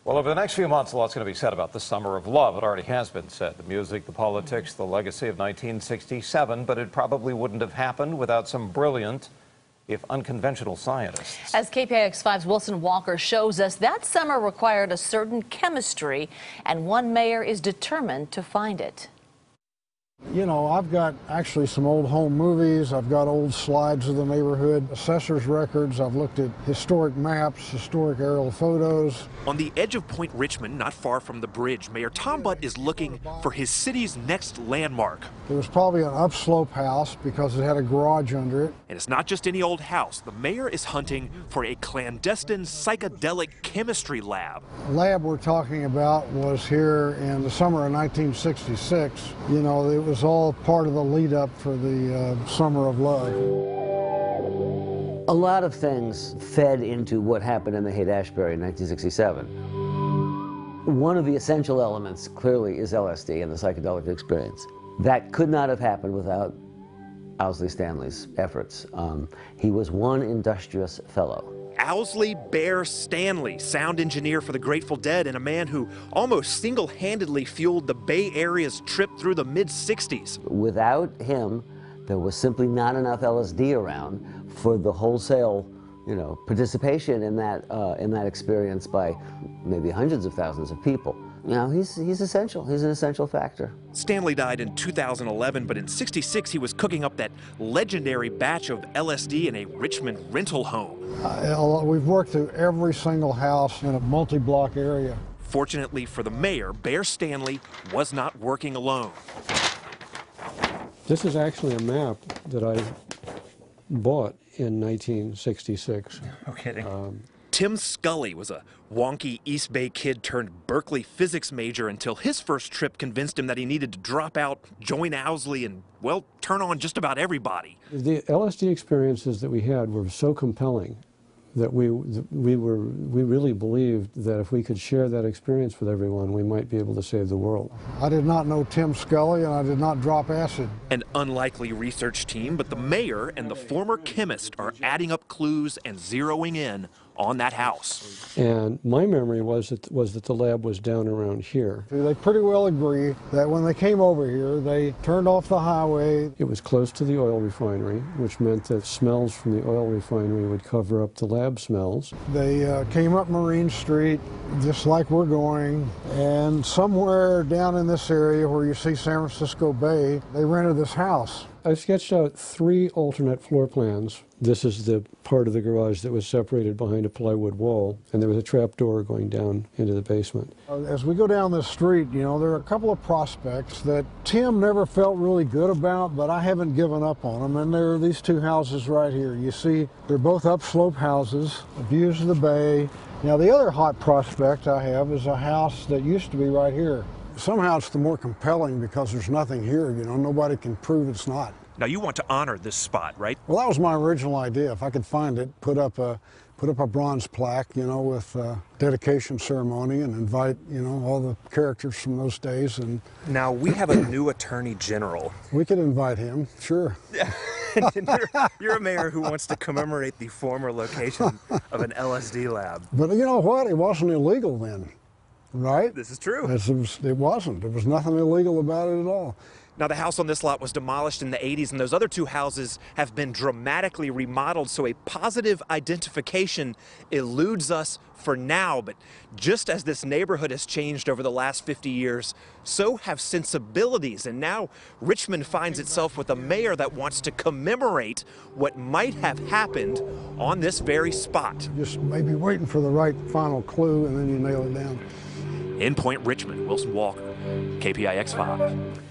Well, over the next few months, a lot's going to be said about the Summer of Love. It already has been said. The music, the politics, the legacy of 1967, but it probably wouldn't have happened without some brilliant, if unconventional scientists. As KPIX 5's Wilson Walker shows us, that summer required a certain chemistry, and one mayor is determined to find it. You know, I've got actually some old home movies, I've got old slides of the neighborhood, assessor's records, I've looked at historic maps, historic aerial photos. On the edge of Point Richmond, not far from the bridge, Mayor Tom Butt is looking for his city's next landmark. It was probably an upslope house because it had a garage under it. And it's not just any old house. The mayor is hunting for a clandestine psychedelic chemistry lab. The lab we're talking about was here in the summer of 1966. You know, it was all part of the lead up for the Summer of Love. A lot of things fed into what happened in the Haight-Ashbury in 1967. One of the essential elements clearly is LSD and the psychedelic experience. That could not have happened without Owsley Stanley's efforts. He was one industrious fellow. Owsley Bear Stanley, sound engineer for the Grateful Dead and a man who almost single-handedly fueled the Bay Area's trip through the mid-60s. Without him, there was simply not enough LSD around for the wholesale, participation in that experience by maybe hundreds of thousands of people. He's essential. He's an essential factor. Stanley died in 2011, but in '66 he was cooking up that legendary batch of LSD in a Richmond rental home. We've worked through every single house in a multi-block area. Fortunately for the mayor, Bear Stanley was not working alone. This is actually a map that I bought in 1966. No kidding. Tim Scully was a wonky East Bay kid turned Berkeley physics major until his first trip convinced him that he needed to drop out, join Owsley, and, well, turn on just about everybody. The LSD experiences that we had were so compelling that we really believed that if we could share that experience with everyone, we might be able to save the world. I did not know Tim Scully, and I did not drop acid. An unlikely research team, but the mayor and the former chemist are adding up clues and zeroing in on that house. And my memory was that the lab was down around here. They pretty well agree that when they came over here, they turned off the highway. It was close to the oil refinery, which meant that smells from the oil refinery would cover up the lab smells. They came up Marine Street, just like we're going, and somewhere down in this area where you see San Francisco Bay, they rented this house. I sketched out 3 alternate floor plans. This is the part of the garage that was separated behind a plywood wall, and there was a trap door going down into the basement. As we go down this street, there are a couple of prospects that Tim never felt really good about, but I haven't given up on them, and there are these 2 houses right here. You see, they're both upslope houses, views of the bay. Now, the other hot prospect I have is a house that used to be right here. Somehow it's the more compelling because there's nothing here, nobody can prove it's not. Now you want to honor this spot, right? Well, that was my original idea. If I could find it, put up a bronze plaque, with a dedication ceremony and invite, all the characters from those days. And now we have a new attorney general. We could invite him, sure. You're a mayor who wants to commemorate the former location of an LSD lab. But you know what? It wasn't illegal then. Right? This is true. It wasn't. There was nothing illegal about it at all. Now, the house on this lot was demolished in the 80s, and those other 2 houses have been dramatically remodeled, so a positive identification eludes us for now. But just as this neighborhood has changed over the last 50 years, so have sensibilities. And now Richmond finds itself with a mayor that wants to commemorate what might have happened on this very spot. Just maybe waiting for the right final clue, and then you nail it down. In Point Richmond, Wilson Walker, KPIX 5.